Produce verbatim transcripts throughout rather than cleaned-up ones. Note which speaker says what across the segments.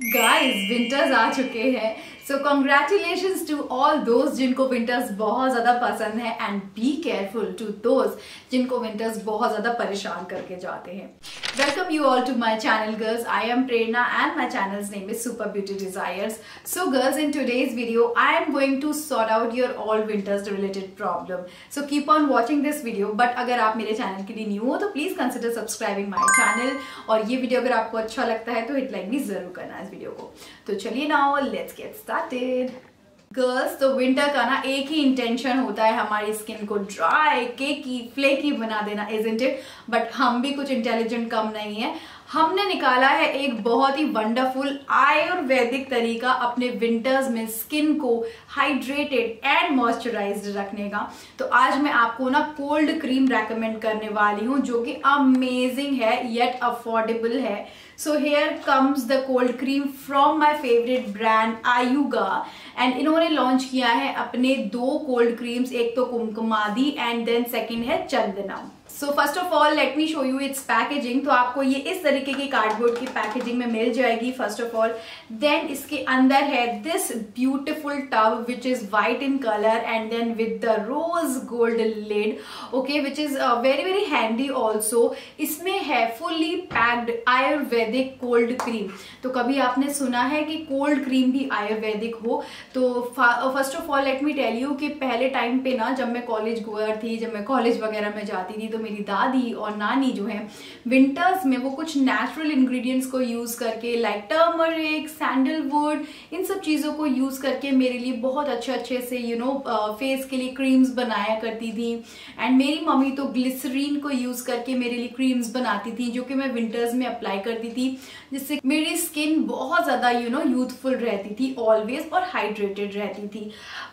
Speaker 1: Guys winters आ चुके हैं, सो congratulations to all दोस्त जिनको विंटर्स बहुत ज्यादा पसंद है एंड बी केयरफुल टू दोस्त जिनको विंटर्स बहुत ज्यादा परेशान करके जाते हैं। Welcome you all to my channel girls. I am Prerna and my channel's name is super beauty desires. So girls, in today's video I am going to sort out your all winters related problem. So keep on watching this video. But अगर आप मेरे channel के लिए new हो तो please consider subscribing my channel, और ये video अगर आपको अच्छा लगता है तो हिट लाइक भी जरूर करना इस वीडियो को। तो चलिए now let's get started. Girls, तो विंटर का ना एक ही इंटेंशन होता है हमारी स्किन को ड्राई, केकी, फ्लेकी बना देना, इजंट इट? बट हम भी कुछ इंटेलिजेंट कम नहीं है। हमने निकाला है एक बहुत ही वंडरफुल आयुर्वेदिक तरीका अपने विंटर्स में स्किन को हाइड्रेटेड एंड मॉइस्चराइज्ड रखने का। तो आज मैं आपको ना कोल्ड क्रीम रेकमेंड करने वाली हूँ जो कि अमेजिंग है येट अफोर्डेबल है। So here comes the cold cream from my favourite brand Ayuga, and इन्होंने लॉन्च किया है अपने दो कोल्ड क्रीम्स, एक तो कुमकुमादी एंड देन सेकंड है Chandanam. So first of all let me show you its packaging. तो आपको ये इस तरीके की कार्डबोर्ड की पैकेजिंग में मिल जाएगी फर्स्ट ऑफ ऑल। देन इसके अंदर है this beautiful tub which is white in colour and then with the rose gold lid, okay, which is very very handy also. इसमें है fully packed Ayurvedic cold cream. तो कभी आपने सुना है कि कोल्ड क्रीम भी आयुर्वेदिक हो? तो first of all let me tell you कि पहले टाइम पे ना जब मैं कॉलेज गोअर थी, जब मैं कॉलेज वगैरह में जाती थी, तो मेरी दादी और नानी जो है विंटर्स में वो कुछ नेचुरल इंग्रेडिएंट्स को यूज करके लाइक टर्मरिक, सैंडलवुड, इन सब चीजों को यूज करके मेरे लिए बहुत अच्छे अच्छे से यू नो फेस के लिए क्रीम्स बनाया करती थी। एंड मेरी मम्मी तो ग्लिसरीन को यूज करके मेरे लिए क्रीम्स बनाती थी जो कि मैं विंटर्स में अप्लाई करती थी, जिससे मेरी स्किन बहुत ज्यादा यू नो यूथफुल रहती थी ऑलवेज और हाइड्रेटेड रहती थी।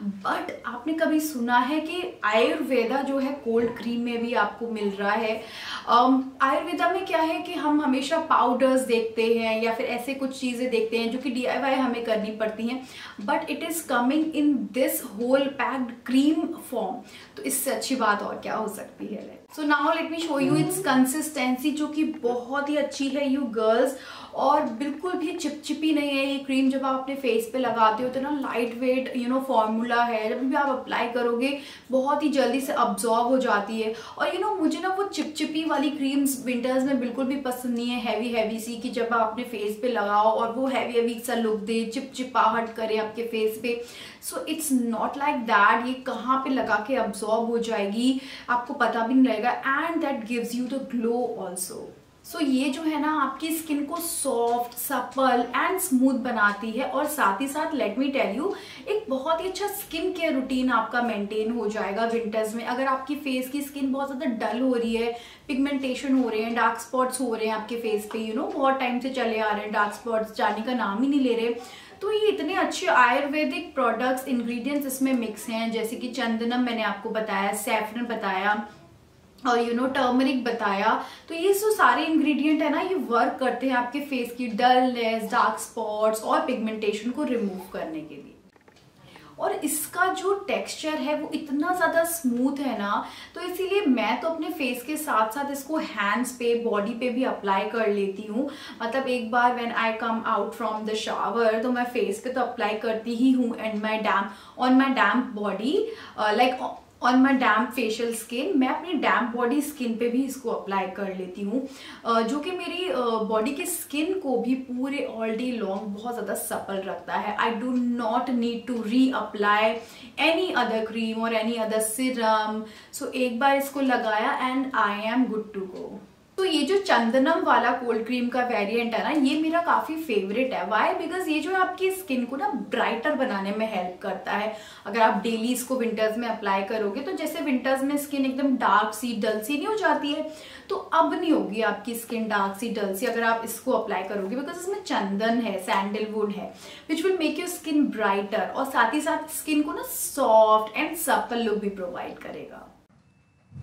Speaker 1: बट आपने कभी सुना है कि आयुर्वेदा जो है कोल्ड क्रीम में भी आपको मिल रहा है? um, आयुर्वेदा में क्या है कि हम हमेशा पाउडर्स देखते हैं या फिर ऐसे कुछ चीजें देखते हैं जो कि डीआईवाई हमें करनी पड़ती हैं, but it is coming in this whole packed cream form. तो इससे अच्छी बात और क्या हो सकती है? So now let me show you its consistency जो कि बहुत ही अच्छी है यू गर्ल्स, और बिल्कुल भी चिपचिपी नहीं है ये क्रीम। जब आप अपने फेस पे लगाते हो तो ना light weight you know formula है, जब भी आप अप्लाई करोगे बहुत ही जल्दी से अब्जॉर्ब हो जाती है। और यू नो मुझे ना वो चिपचिपी वाली क्रीम्स विंटर्स में बिल्कुल भी पसंद नहीं है, हैवी हैवी सी, कि जब आप अपने फेस पे लगाओ और वो हैवी हैवी सा लुक दे, चिपचिपाहट करे आपके फेस पे। So it's not like that. ये कहाँ पे लगा के अब्जॉर्ब हो जाएगी आपको पता भी नहीं लगेगा, and that gives you the glow also. So so, ये जो है ना आपकी स्किन को सॉफ्ट, सपल एंड स्मूथ बनाती है, और साथ ही साथ लेट मी टेल यू एक बहुत ही अच्छा स्किन केयर रूटीन आपका मेंटेन हो जाएगा विंटर्स में। अगर आपकी फेस की स्किन बहुत ज्यादा डल हो रही है, पिगमेंटेशन हो रहे हैं, डार्क स्पॉट्स हो रहे हैं आपके फेस पे, यू नो बहुत टाइम से चले आ रहे हैं, डार्क स्पॉट्स जाने का नाम ही नहीं ले रहे, तो ये इतने अच्छे आयुर्वेदिक प्रोडक्ट्स, इंग्रेडिएंट्स इसमें मिक्स हैं, जैसे कि चंदनम मैंने आपको बताया, सैफरन बताया, और यू नो टर्मरिक बताया। तो ये जो सारे इंग्रेडिएंट है ना ये वर्क करते हैं आपके फेस की डलनेस, डार्क स्पॉट्स और पिगमेंटेशन को रिमूव करने के लिए। और इसका जो टेक्सचर है वो इतना ज्यादा स्मूथ है ना, तो इसीलिए मैं तो अपने फेस के साथ साथ इसको हैंड्स पे, बॉडी पे भी अप्लाई कर लेती हूँ। मतलब एक बार when I come out from the shower तो मैं फेस पे तो अप्लाई करती ही हूँ, and my damp on my damp body like on my damp facial skin, मैं अपनी डैम्प बॉडी स्किन पे भी इसको अप्लाई कर लेती हूँ, जो कि मेरी बॉडी की स्किन को भी पूरे ऑल डे लॉन्ग बहुत ज़्यादा सपल रखता है। I do not need to reapply any other cream or any other serum. So एक बार इसको लगाया and I am good to go. तो ये जो चंदनम वाला कोल्ड क्रीम का वेरिएंट है ना ये मेरा काफी फेवरेट है। वाई? बिकॉज ये जो आपकी स्किन को ना ब्राइटर बनाने में हेल्प करता है। अगर आप डेली इसको विंटर्स में अप्लाई करोगे तो जैसे विंटर्स में स्किन एकदम डार्क सी, डल सी नहीं हो जाती है, तो अब नहीं होगी आपकी स्किन डार्क सी, डल सी अगर आप इसको अप्लाई करोगे, बिकॉज इसमें चंदन है, सैंडलवुड है, which will make your skin brighter, और साथ ही साथ स्किन को ना सॉफ्ट एंड सपल लुक भी प्रोवाइड करेगा।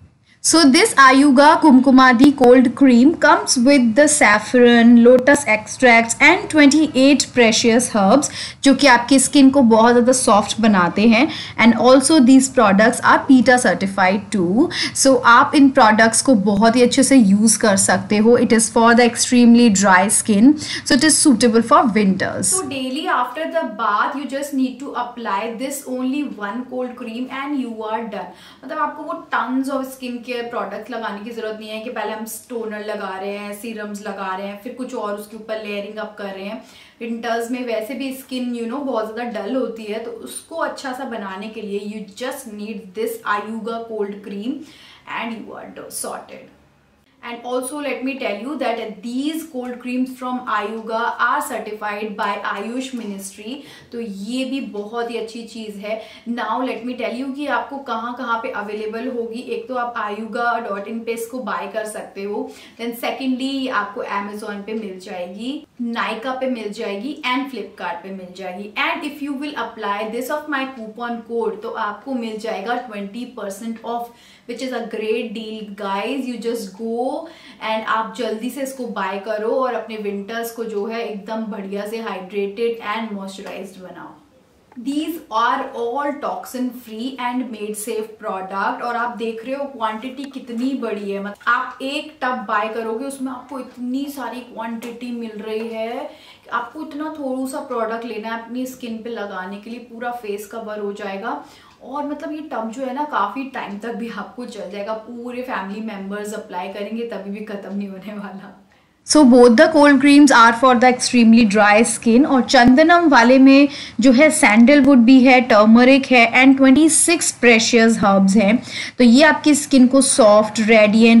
Speaker 1: So this Ayuga Kumkumadi cold cream comes with the saffron, lotus extracts and twenty-eight precious herbs जो कि आपकी स्किन को बहुत ज़्यादा सॉफ्ट बनाते हैं. And also these products are PETA certified too. So आप इन प्रोडक्ट्स को बहुत ही अच्छे से यूज़ कर सकते हो. It is for the extremely dry skin, so it is suitable for winters. So daily after the bath you just need to apply this only one cold cream and you are done. मतलब आपको वो tons of skin care product लगाने की जरूरत नहीं है कि पहले हम टोनर लगा रहे हैं, सीरम्स लगा रहे हैं, फिर कुछ और उसके ऊपर लेयरिंग अप कर रहे हैं. विंटर्स में वैसे भी स्किन यू नो बहुत ज्यादा डल होती है, तो उसको अच्छा सा बनाने के लिए you just need this Ayuga cold cream and you are sorted. And also let me tell you that these cold creams from Ayuga are certified by Ayush Ministry. तो ये भी बहुत ही अच्छी चीज़ है. Now let me tell you कि आपको कहाँ कहाँ पे अवेलेबल होगी. एक तो आप ayuga डॉट इन पे इसको बाय कर सकते हो. Then secondly आपको Amazon पे मिल जाएगी, Nykaa पे मिल जाएगी and Flipkart पे मिल जाएगी. And if you will apply this of my coupon code तो आपको मिल जाएगा twenty percent off, which is a great deal guys. You just go and आप जल्दी से इसको बाय करो और अपने विंटर्स को जो है एकदम बढ़िया से हाइड्रेटेड एंड मॉइस्चराइज्ड बनाओ. These are all toxin free and made safe product. और आप देख रहे हो क्वांटिटी कितनी बड़ी है. मतलब आप एक टब बाय करोगे उसमें आपको इतनी सारी क्वांटिटी मिल रही है. आपको इतना थोड़ा सा प्रोडक्ट लेना है अपनी स्किन पे लगाने के लिए, पूरा फेस कवर हो जाएगा. और मतलब ये टब जो है ना काफी टाइम तक भी आपको चल जाएगा. पूरे फैमिली मेंबर्स अप्लाई करेंगे तभी भी खत्म नहीं होने वाला. So both the cold creams are for the extremely dry skin. और चंदनम वाले में जो है सैंडलवुड भी है, टर्मरिक है एंड छब्बीस प्रेशियस हर्ब्स हैं. तो ये आपकी स्किन को soft, radiant,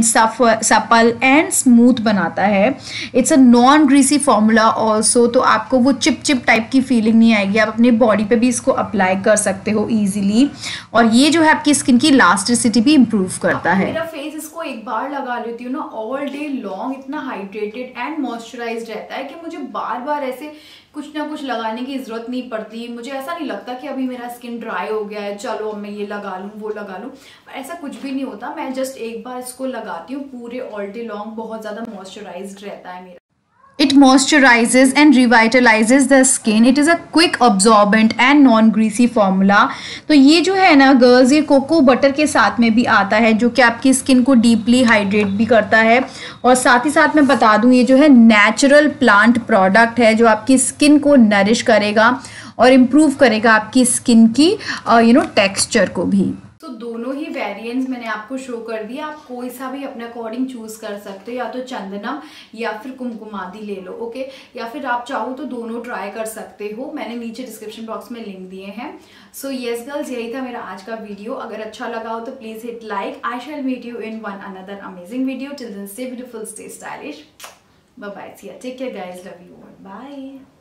Speaker 1: supple and smooth बनाता है. It's a non greasy formula also, तो आपको वो चिप चिप टाइप की फीलिंग नहीं आएगी. आप अपनी बॉडी पे भी इसको अप्लाई कर सकते हो ईजिली. और ये जो है आपकी स्किन की इलास्टिसिटी भी इम्प्रूव करता है. मेरा फेस इसको एक बार लगा लेती हूँ ना, ऑल डे लॉन्ग इतना हाइड्रेटेड एंड मॉइस्चराइज्ड रहता है कि मुझे बार बार ऐसे कुछ ना कुछ लगाने की जरूरत नहीं पड़ती. मुझे ऐसा नहीं लगता कि अभी मेरा स्किन ड्राई हो गया है, चलो अब मैं ये लगा लूँ वो लगा लूँ. ऐसा कुछ भी नहीं होता. मैं जस्ट एक बार इसको लगाती हूँ, पूरे ऑल डे लॉन्ग बहुत ज्यादा मॉइस्चराइज्ड रहता है मेरा. It moisturizes and revitalizes the skin. It is a quick absorbent and non-greasy formula. तो ये जो है ना गर्ल्स, ये कोको बटर के साथ में भी आता है जो कि आपकी स्किन को डीपली हाइड्रेट भी करता है. और साथ ही साथ मैं बता दूं ये जो है नेचुरल प्लांट प्रोडक्ट है जो आपकी स्किन को नरिश करेगा और इम्प्रूव करेगा आपकी स्किन की यू नो टेक्स्चर को भी. तो दोनों ही वेरिएंट्स मैंने आपको शो कर दिया. आप कोई सा भी अपने अकॉर्डिंग चूज कर सकते हो, या तो चंदनम या फिर कुमकुमादी ले लो. ओके, या फिर आप चाहो तो दोनों ट्राई कर सकते हो. मैंने नीचे डिस्क्रिप्शन बॉक्स में लिंक दिए हैं. सो यस गर्ल्स, यही था मेरा आज का वीडियो. अगर अच्छा लगा हो तो please hit like. I shall meet you in one another amazing video. Till then stay beautiful, stay stylish. Bye bye, see ya, take care guys, love you all, bye.